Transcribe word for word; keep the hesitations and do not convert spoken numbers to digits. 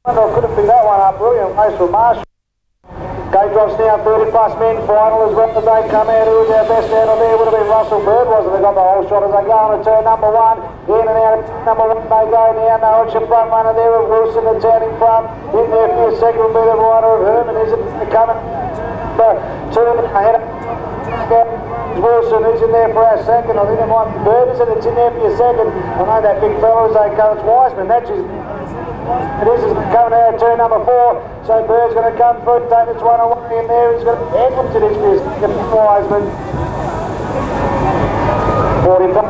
Or could it be that one up? Brilliant race from Marshall. Gate drops now, thirty plus men final as well as they come out. Who was our best out of there? Would have been Russell Bird, wasn't it? They got the whole shot as they go on to turn number one. In and out of number one they go now. No, it's your front runner there of Wilson that's out in front. In there for a second will be the rider of Herman, is it? Coming. But two ahead of Wilson, who's in there for our second. I think it might be Bird, is it? It's in there for your second. I know that big fella as they go. It's Wiseman. That's his. It is coming out of turn number four, so Bird's going to come through, take this one away in there. He's going to Edwards it is for his second Wiseman. forty-five.